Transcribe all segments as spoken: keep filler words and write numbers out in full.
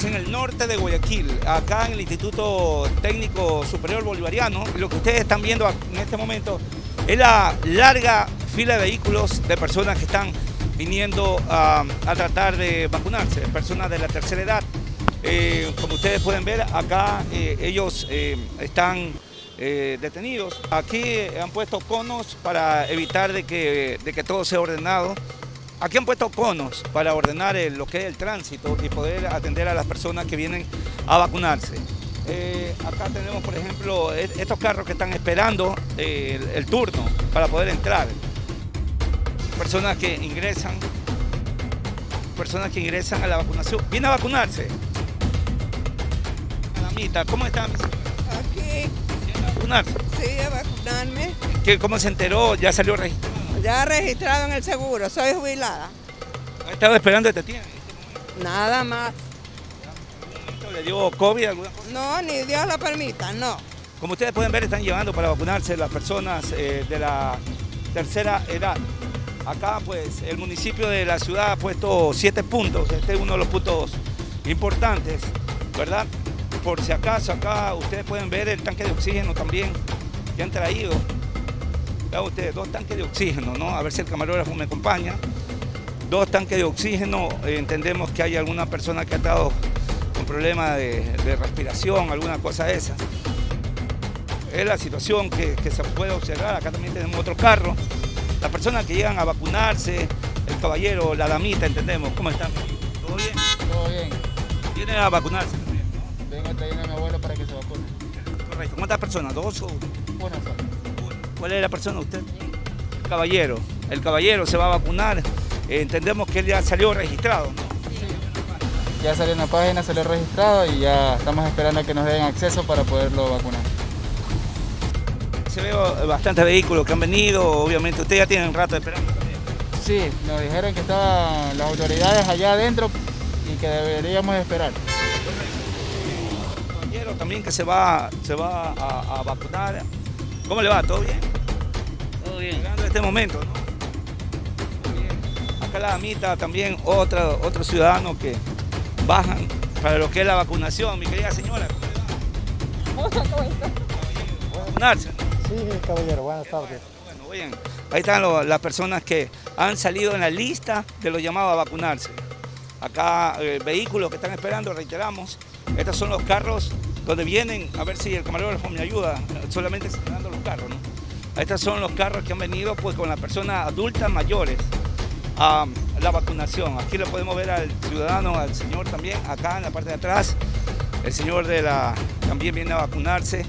estamos en el norte de Guayaquil, acá en el Instituto Técnico Superior Bolivariano. Lo que ustedes están viendo en este momento es la larga fila de vehículos de personas que están viniendo a, a tratar de vacunarse, personas de la tercera edad. Eh, como ustedes pueden ver, acá eh, ellos eh, están eh, detenidos. Aquí han puesto conos para evitar de que, de que todo sea ordenado. Aquí han puesto conos para ordenar el, lo que es el tránsito y poder atender a las personas que vienen a vacunarse. Eh, acá tenemos, por ejemplo, estos carros que están esperando eh, el, el turno para poder entrar. Personas que ingresan, personas que ingresan a la vacunación. ¿Viene a vacunarse? Mamita, ¿cómo está? Aquí. ¿Viene a vacunarse? Sí, a vacunarme. ¿Qué, ¿Cómo se enteró? ¿Ya salió registrado? Ya registrado en el seguro, soy jubilada. ¿Ha estado esperando este tiempo? Nada más. ¿Le dio COVID alguna cosa? No, ni Dios lo permita, no. Como ustedes pueden ver, están llevando para vacunarse las personas eh, de la tercera edad. Acá, pues, el municipio de la ciudad ha puesto siete puntos. Este es uno de los puntos importantes, ¿verdad? Por si acaso, acá ustedes pueden ver el tanque de oxígeno también que han traído. Vean ustedes, dos tanques de oxígeno, ¿no? A ver si el camarógrafo me acompaña. Dos tanques de oxígeno. Eh, entendemos que hay alguna persona que ha estado con problemas de, de respiración, alguna cosa de esa. Es la situación que, que se puede observar. Acá también tenemos otro carro. Las personas que llegan a vacunarse, el caballero, la damita, entendemos. ¿Cómo están? ¿Todo bien? Todo bien. Vienen a vacunarse también, ¿no? Vengo a traer a mi abuelo para que se vacune. Correcto. ¿Cuántas personas? ¿Dos o uno? Una sola. ¿Cuál es la persona usted? El caballero. El caballero se va a vacunar. Eh, entendemos que él ya salió registrado, ¿no? Sí. Ya salió en la página, salió registrado y ya estamos esperando a que nos den acceso para poderlo vacunar. Se ve bastantes vehículos que han venido, obviamente ustedes ya tienen un rato esperando también. Sí, nos dijeron que estaban las autoridades allá adentro y que deberíamos esperar. El caballero también que se va, se va a, a vacunar. ¿Cómo le va? ¿Todo bien? Todo bien. Llegando a este momento, ¿no? Muy bien. Acá la damita también, otro, otro ciudadano que bajan para lo que es la vacunación. Mi querida señora, ¿cómo le va? Hola, ¿cómo está? ¿Va a vacunarse, no? Sí, caballero, buenas tardes. Bueno, bien. Ahí están lo, las personas que han salido en la lista de los llamados a vacunarse. Acá eh, vehículos que están esperando, reiteramos. Estos son los carros donde vienen, a ver si el camarógrafo me ayuda, solamente señalando los carros, ¿no? Estos son los carros que han venido pues con las personas adultas mayores a la vacunación. Aquí lo podemos ver al ciudadano, al señor también, acá en la parte de atrás. El señor de la también viene a vacunarse.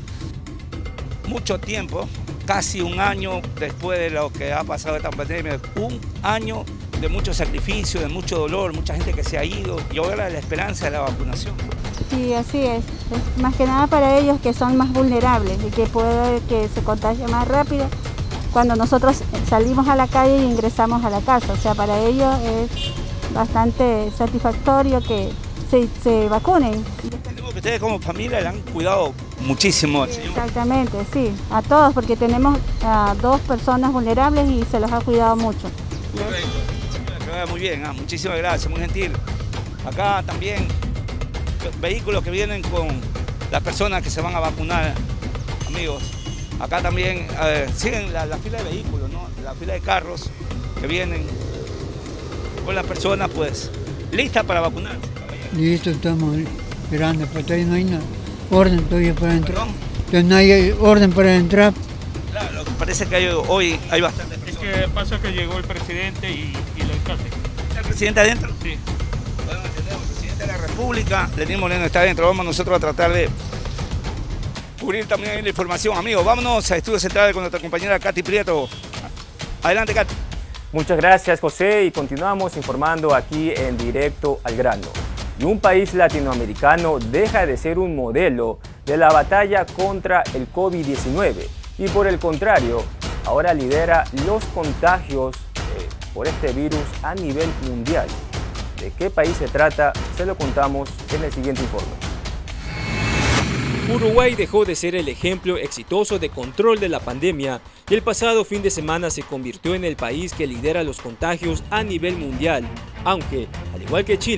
Mucho tiempo, casi un año después de lo que ha pasado esta pandemia, un año de mucho sacrificio, de mucho dolor, mucha gente que se ha ido y ahora la esperanza de la vacunación. Sí, así es. Es más que nada para ellos que son más vulnerables y que puede que se contagie más rápido cuando nosotros salimos a la calle e ingresamos a la casa. O sea, para ellos es bastante satisfactorio que se, se vacunen. Entendemos que ustedes como familia le han cuidado muchísimo al señor. Exactamente, sí, a todos, porque tenemos a dos personas vulnerables y se los ha cuidado mucho. Correcto. Que vaya muy bien, ah, muchísimas gracias, muy gentil. Acá también vehículos que vienen con las personas que se van a vacunar, amigos. Acá también eh, siguen la, la fila de vehículos, ¿no? La fila de carros que vienen con las personas pues listas para vacunarse. Listo, estamos esperando, pero todavía no hay nada. Orden todavía para entrar. ¿Perdón? Entonces no hay orden para entrar. Claro, lo que parece que hay, hoy hay bastante personas. Es que pasa que llegó el presidente y, y el alcalde. ¿Está el presidente adentro? Sí. Bueno, entendemos, el presidente de la República, Lenín Moreno, está adentro. Vamos nosotros a tratar de cubrir también ahí la información. Amigos, vámonos a Estudios Centrales con nuestra compañera Katy Prieto. Adelante, Katy. Muchas gracias, José, y continuamos informando aquí en Directo al Grano. Y un país latinoamericano deja de ser un modelo de la batalla contra el COVID diecinueve y por el contrario, ahora lidera los contagios eh, por este virus a nivel mundial. ¿De qué país se trata? Se lo contamos en el siguiente informe. Uruguay dejó de ser el ejemplo exitoso de control de la pandemia y el pasado fin de semana se convirtió en el país que lidera los contagios a nivel mundial, aunque, al igual que Chile,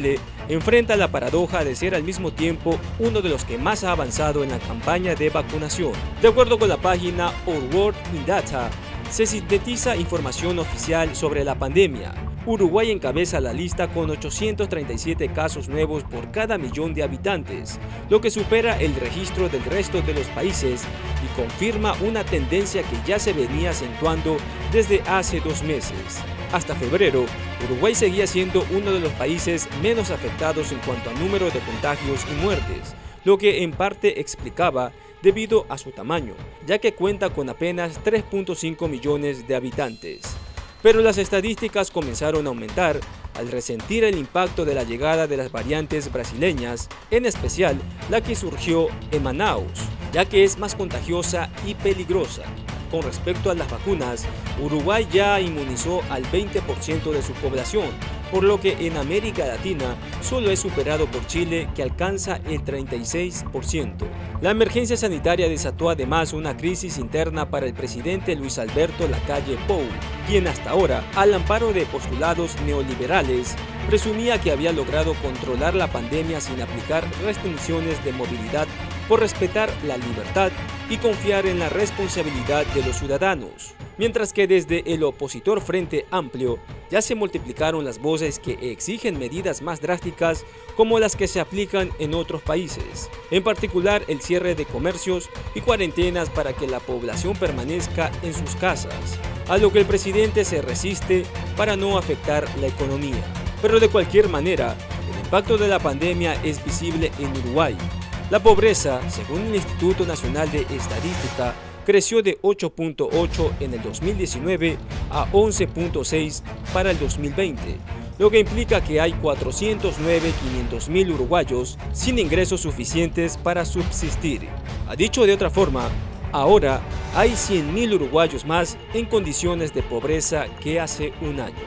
enfrenta la paradoja de ser al mismo tiempo uno de los que más ha avanzado en la campaña de vacunación. De acuerdo con la página Our World in Data, se sintetiza información oficial sobre la pandemia. Uruguay encabeza la lista con ochocientos treinta y siete casos nuevos por cada millón de habitantes, lo que supera el registro del resto de los países y confirma una tendencia que ya se venía acentuando desde hace dos meses. Hasta febrero, Uruguay seguía siendo uno de los países menos afectados en cuanto a número de contagios y muertes, lo que en parte explicaba debido a su tamaño, ya que cuenta con apenas tres punto cinco millones de habitantes. Pero las estadísticas comenzaron a aumentar al resentir el impacto de la llegada de las variantes brasileñas, en especial la que surgió en Manaus, ya que es más contagiosa y peligrosa. Con respecto a las vacunas, Uruguay ya inmunizó al veinte por ciento de su población, por lo que en América Latina solo es superado por Chile, que alcanza el treinta y seis por ciento. La emergencia sanitaria desató además una crisis interna para el presidente Luis Alberto Lacalle Pou, quien hasta ahora, al amparo de postulados neoliberales, presumía que había logrado controlar la pandemia sin aplicar restricciones de movilidad por respetar la libertad y confiar en la responsabilidad de los ciudadanos. Mientras que desde el opositor Frente Amplio ya se multiplicaron las voces que exigen medidas más drásticas como las que se aplican en otros países, en particular el cierre de comercios y cuarentenas para que la población permanezca en sus casas, a lo que el presidente se resiste para no afectar la economía. Pero de cualquier manera, el impacto de la pandemia es visible en Uruguay. La pobreza, según el Instituto Nacional de Estadística, creció de ocho punto ocho en el dos mil diecinueve a once punto seis para el dos mil veinte, lo que implica que hay cuatrocientos nueve millones quinientos mil uruguayos sin ingresos suficientes para subsistir. A dicho de otra forma, ahora hay cien mil uruguayos más en condiciones de pobreza que hace un año.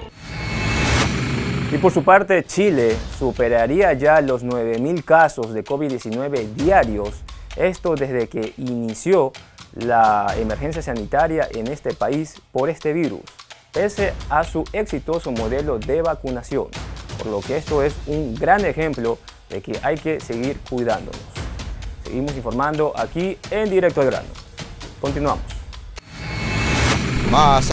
Y por su parte, Chile superaría ya los nueve mil casos de COVID diecinueve diarios, esto desde que inició la emergencia sanitaria en este país por este virus, pese a su exitoso modelo de vacunación, por lo que esto es un gran ejemplo de que hay que seguir cuidándonos. Seguimos informando aquí en Directo al Grano. Continuamos. Más